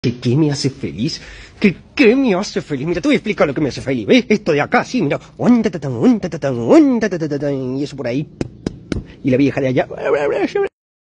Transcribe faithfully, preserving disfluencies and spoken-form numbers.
¿Qué, qué me hace feliz? ¿Qué, qué me hace feliz? Mira, te voy a explicar lo que me hace feliz. ¿Ves? Esto de acá, sí, mira. Y eso por ahí. Y la vieja de allá.